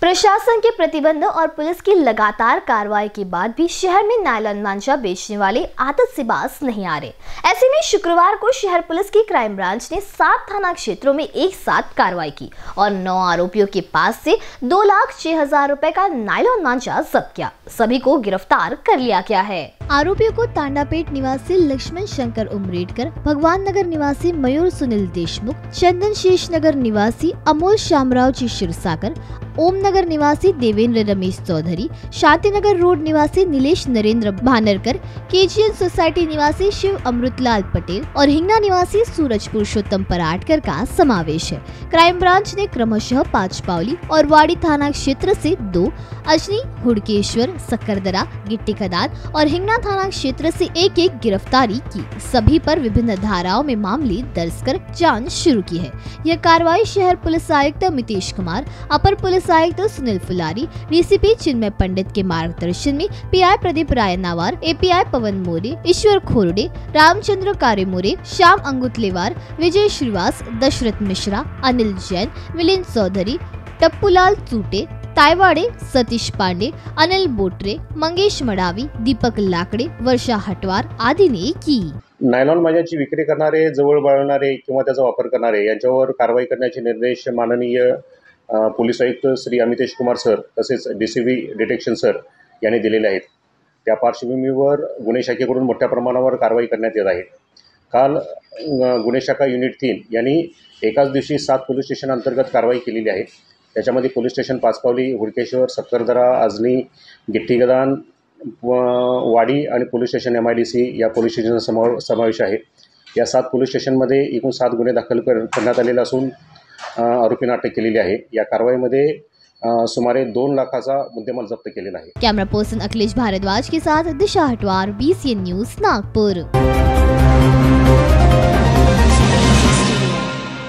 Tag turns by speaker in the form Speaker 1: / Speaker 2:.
Speaker 1: प्रशासन के प्रतिबंध और पुलिस की लगातार कार्रवाई के बाद भी शहर में नायलॉन गांजा बेचने वाले आदत से बाज नहीं आ रहे। ऐसे में शुक्रवार को शहर पुलिस की क्राइम ब्रांच ने 7 थाना क्षेत्रों में एक साथ कार्रवाई की और 9 आरोपियों के पास से 2,06,000 रुपए का नायलॉन गांजा जब्त किया। सभी को गिरफ्तार कर लिया गया है। आरोपियों को तांडापेट निवासी लक्ष्मण शंकर उमरेडकर, भगवान नगर निवासी मयूर सुनील देशमुख, चंदन शेष नगर निवासी अमोल श्यामराव जी क्षीरसागर, ओम नगर निवासी देवेंद्र रमेश चौधरी, शांतिनगर रोड निवासी नीलेश नरेंद्र भानरकर, केजीएन सोसाइटी निवासी शिव अमृतलाल पटेल और हिंगना निवासी सूरज पुरुषोत्तम पराटकर का समावेश है। क्राइम ब्रांच ने क्रमशः पांचपावली और वाड़ी थाना क्षेत्र से 2, अजनी, हुड़केश्वर, सक्करदरा, गिट्टी खदान और हिंगना थाना क्षेत्र से एक गिरफ्तारी की। सभी पर विभिन्न धाराओं में मामले दर्ज कर जांच शुरू की है। यह कार्रवाई शहर पुलिस आयुक्त मितेश कुमार, अपर पुलिस आयुक्त सुनील फुलारी, डीसीपी चिन्मय पंडित के मार्गदर्शन में पीआई प्रदीप रायनावार, एपीआई पवन मोरे, ईश्वर खोरडे, रामचंद्र कारेमोरे, श्याम अंगुतलेवार, विजय श्रीवास, दशरथ मिश्रा, अनिल जैन, मिलिंद चौधरी, टप्पूलाल चूटे, तायवाड़े, सतीश पांडे, अनिल बोटरे, मंगेश मडावी, दीपक लाकडे, वर्षा हटवार आदि ने की।
Speaker 2: नायलॉन गांजाची विक्री करणारे, जवळ बाळगणारे किंवा त्याचा वापर करणारे यांच्यावर कारवाई करण्याचे निर्देश माननीय पोलीस आयुक्त श्री अमितेश कुमार सर तसेच डीसीबी डिटेक्शन सर यांनी दिलेले आहेत। त्या पार्श्वभूमीवर गुन्हे शाखेकडून मोठ्या प्रमाणावर कारवाई करण्यात येत आहे। काल गुन्हे शाखा युनिट 3 यांनी एकाच दिवशी 7 पोलीस स्टेशन अंतर्गत कारवाई केलेली आहे। त्याच्यामध्ये पोलीस स्टेशन पाचपावली, हुडकेश्वर, सक्करदरा, आजनी, गिट्टीगदान, वाडी आणि पोलीस स्टेशन MIDC या पोलीस स्टेशनचा समावेश आहे। या 7 पोलीस स्टेशनमध्ये एकूण 7 गुन्हे दाखल करण्यात आलेले असून आरोपींना अटक केलेली आहे। या कारवाईमध्ये सुमारे 2 लाखाचा मुद्देमाल जप्त केलेला आहे।
Speaker 1: कैमरा पर्सन अखिलेश भारद्वाज के साथ दिशा हटवार, BCN न्यूज, नागपुर।